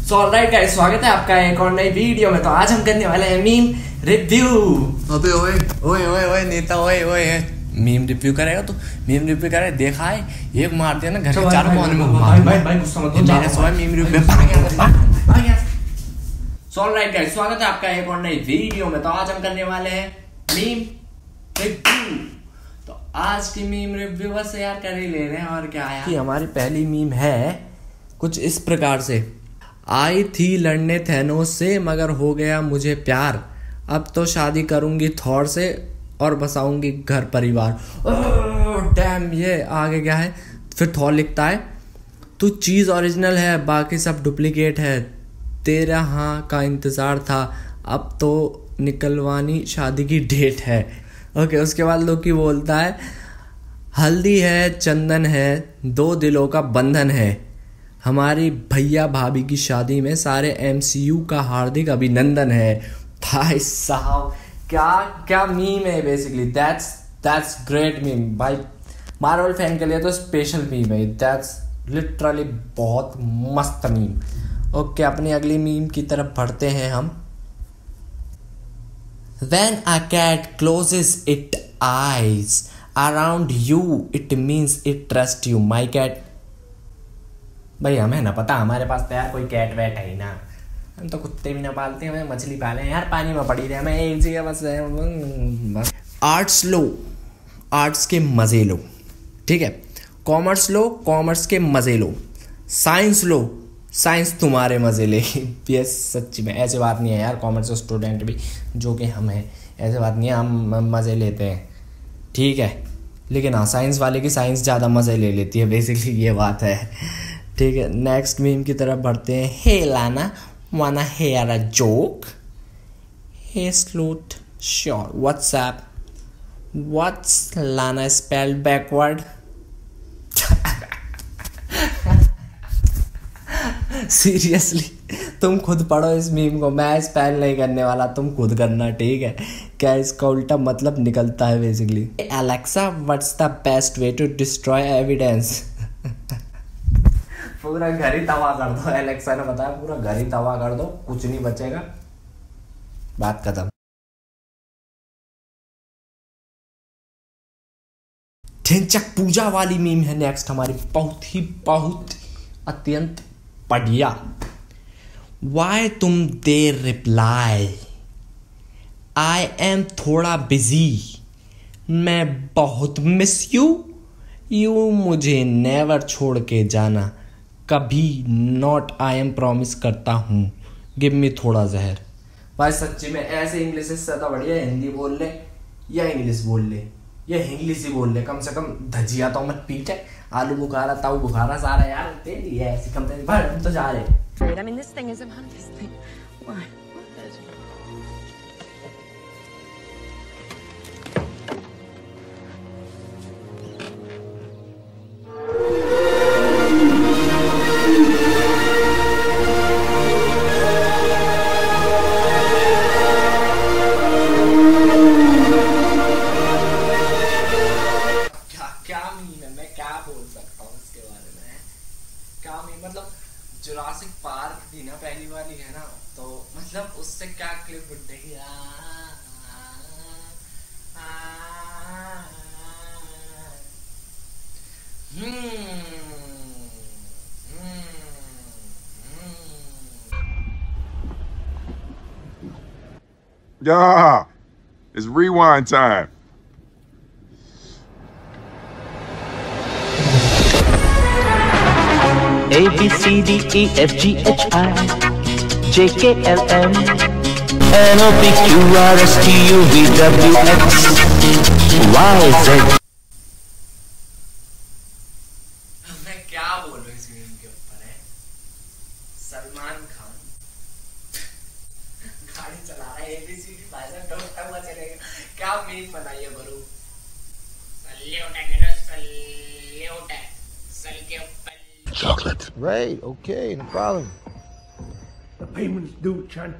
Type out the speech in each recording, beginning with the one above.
So alright guys, स्वागत है आपका एक और नई वीडियो में। तो आज हम करने वाले हैं मीम रिव्यू। अबे ओए ओए ओए ओए नेता ओए ओए मीम रिव्यू करेगा तो मीम रिव्यू करे देखा है एक मार दिया ना घर के चारों कोने में घुमा। भाई गुस्सा मत हो, मेरे सोए मीम रिव्यू भाग। सो ऑलराइट गाइस, स्वागत है आपका एक और नई वीडियो में। तो आज हम करने वाले हैं मीम रिव्यू। तो आज की मीम रिव्यू बस यार कर ही ले रहे हैं और क्या है कि हमारी पहली मीम है कुछ इस प्रकार से। आई थी लड़ने थैनोस से मगर हो गया मुझे प्यार, अब तो शादी करूंगी थॉर से और बसाऊंगी घर परिवार। डैम, ये आगे क्या है? फिर थॉर लिखता है तू चीज़ ओरिजिनल है बाकी सब डुप्लीकेट है, तेरा हाँ का इंतज़ार था अब तो निकलवानी शादी की डेट है। ओके, उसके बाद लोकी बोलता है हल्दी है चंदन है दो दिलों का बंधन है, हमारी भैया भाभी की शादी में सारे एमसीयू का हार्दिक अभिनंदन है। भाई साहब क्या क्या मीम है बेसिकली। दैट्स ग्रेट मीम भाई। मार्वल फैन के लिए तो स्पेशल मीम है। दैट्स लिटरली बहुत मस्त मीम। ओके, अपनी अगली मीम की तरफ बढ़ते हैं हम। When a cat closes its eyes around you, it means it trusts you. My cat. भाई हमें ना पता, हमारे पास तो यार कोई कैट वैट है ही ना, हम तो कुत्ते भी ना पालते हैं, हमें मछली पाले हैं यार, पानी में पड़ी रहे, हमें एक जगह बस। आर्ट्स लो, आर्ट्स के मज़े लो, ठीक है। कॉमर्स लो, कॉमर्स के मज़े लो। साइंस लो, साइंस तुम्हारे मज़े ले। ये सच्ची में ऐसी बात नहीं है यार, कॉमर्स स्टूडेंट भी जो कि हम हैं, ऐसी बात नहीं है, हम मज़े लेते हैं, ठीक है। लेकिन हाँ, साइंस वाले की साइंस ज़्यादा मज़े ले लेती है, बेसिकली ये बात है, ठीक है। नेक्स्ट मीम की तरफ बढ़ते हैं। Hey Lana wanna hear a joke, hey स्लूट sure WhatsApp, what's Lana spelled backward. Seriously तुम खुद पढ़ो इस मीम को, मैं स्पेल नहीं करने वाला, तुम खुद करना, ठीक है। क्या इसका उल्टा मतलब निकलता है basically. Alexa what's the best way to destroy evidence. पूरा घर ही तबाह कर दो, एलेक्सा ने बताया पूरा घर ही तबाह कर दो, कुछ नहीं बचेगा, बात खत्म। ढिंचक पूजा वाली मीम है नेक्स्ट हमारी, बहुत अत्यंत बढ़िया। वाई तुम देर रिप्लाई, आई एम थोड़ा बिजी, मैं बहुत मिस यू मुझे नेवर छोड़ के जाना कभी, नॉट आई एम प्रॉमिस करता हूँ, गिव मी थोड़ा जहर। भाई सच्ची में ऐसे इंग्लिश से ज़्यादा बढ़िया हिंदी बोल ले या इंग्लिश बोल ले या इंग्लिश ही बोल ले, कम से कम धजिया तो मत पीटे, आलू बुखारा ताऊ बुखारा सारा यार तेरी है ऐसी कम तेरी। भाई हम तो जा रहे। I mean, this thing is about this thing. Why? क्या मीम है, मैं क्या बोल सकता हूँ इसके बारे में। क्या मीम मतलब जुरासिक पार्क थी ना पहली वाली, है ना, तो मतलब उससे क्या क्लिप उठेगी। Yeah, it's rewind time. A B C D E F G H I J K L M N O P Q R S T U V W X Y Z। मैं क्या बोलूं इस meme के ऊपर है। सलमान खान गाड़ी चला रहा है, ABCD भाई साहब टोटल हुआ चलेगा। क्या मीम बनाइए गुरु। सल के ऊपर chocolate. Right, okay, no problem. The payment's due, Chan.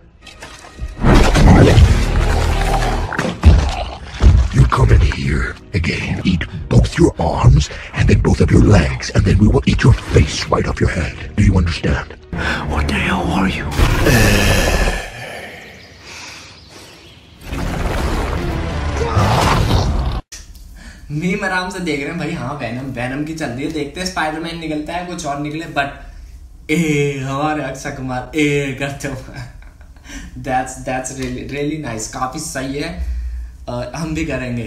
You come in here again, eat both your arms and then both of your legs, and then we will eat your face right off your head. Do you understand? What the hell are you? Meme आराम से देख रहे हैं भाई। हाँ Venom की चल रही है, देखते हैं स्पाइडरमैन निकलता है कुछ और निकले, बट हमारे अक्षय कुमार करते हुए that's really nice, काफी सही है। हम भी करेंगे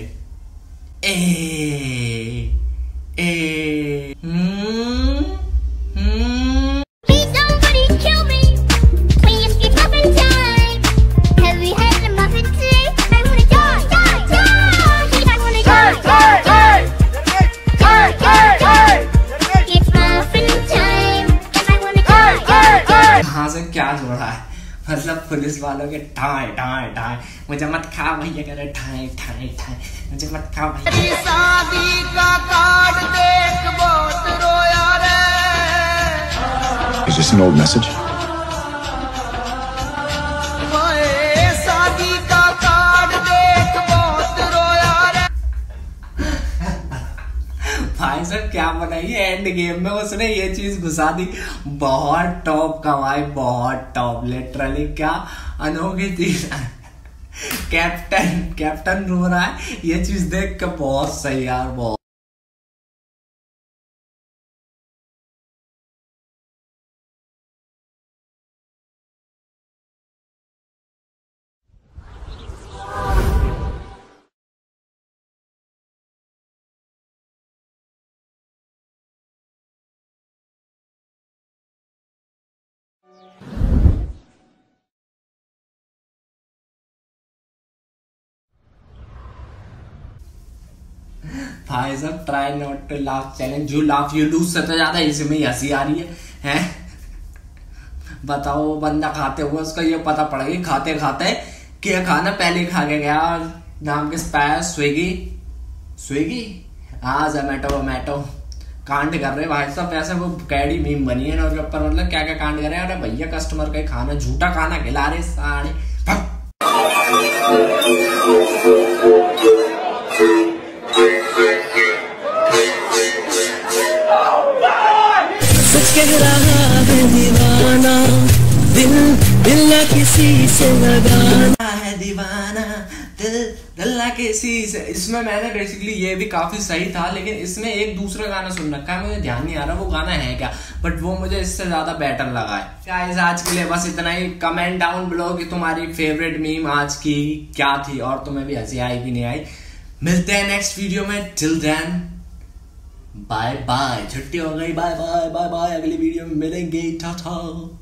Please somebody kill me. Please get up in time. Have we had a muffin today? I wanna die. I wanna die. It's muffin time. I wanna die. कहाँ से क्या जोड़ा है, मतलब पुलिस वालों के ठाए ठाए ठाए, मुझे मत खा भैया करे ठाए ठाए ठाए, मुझे मत खा भैया। शादी का कार्ड देख बहुत रोया रे। Is this an old message? हाय शादी का कार्ड देख बहुत रोया रे। भाई साहब क्या बनाई है एंड गेम में उसने ये चीज घुसा दी, बहुत टॉप का भाई, बहुत टॉप, लिटरली क्या अनोखी चीज। कैप्टन रो रहा है, ये चीज देख के बहुत सही यार, बहुत। भाई साहब try not to laugh challenge, you laugh you lose से तो ज्यादा इसमें हंसी आ रही है। बताओ बंदा खाते हुए उसको ये पता पड़ गई खाते खाते क्या खाना पहले खा के गया, नाम के पाया स्विगी हाँ जोमैटो कांड कर रहे भाई साहब। वैसे वो कैडी मीम बनी है ना उसके ऊपर, मतलब क्या क्या कांड कर रहे हैं। अरे भैया कस्टमर का खाना झूठा खाना खिला रहे सारे। सच कह रहा है दीवाना, दिल ना किसी से लगाना है दीवाना, दिल ना किसी से। इसमें मैंने बेसिकली ये भी काफी सही था, लेकिन इसमें एक दूसरा गाना सुन रखा है, मुझे ध्यान नहीं आ रहा वो गाना है क्या, बट वो मुझे इससे ज्यादा बेटर लगा है। गाइस आज के लिए बस इतना ही। कमेंट डाउन बिलो कि तुम्हारी फेवरेट मीम आज की क्या थी और तुम्हें भी हंसी आई कि नहीं आई। मिलते हैं नेक्स्ट वीडियो में, टिल देन बाय बाय। छुट्टी हो गई, बाय बाय बाय बाय, अगली वीडियो में मिलेंगे, टाटा।